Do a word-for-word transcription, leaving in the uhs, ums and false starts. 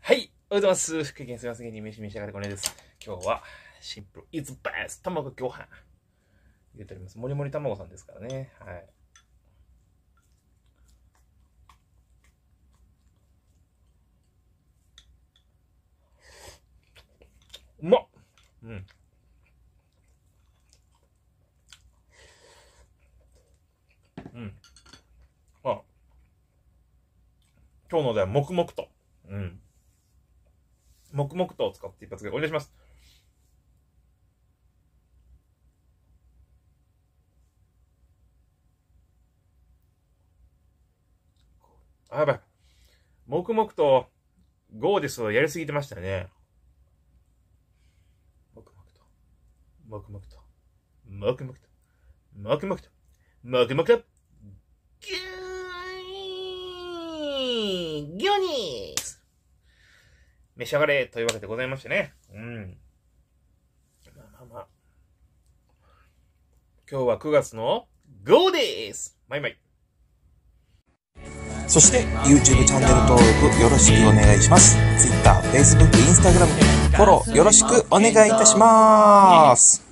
はい、おはようございます。福井県すみませんに飯召し上がれこねです。今日はシンプルイズベスト卵ご飯入れております。もりもり卵さんですからね。はい。うまっ。うん。うん。あ、今日のでは黙々と。うん。黙々とを使って一発でお願いします。あ、やばい。黙々とゴーですをやりすぎてましたね。黙々と。黙々と。黙々と。黙々と。黙々と。ギューギョニース召し上がれというわけでございましてね。うん。まあまあまあ。今日はくがつのごです。マイマイ。 そして YouTube チャンネル登録よろしくお願いします。Twitter、Facebook、Instagram、フォローよろしくお願いいたします。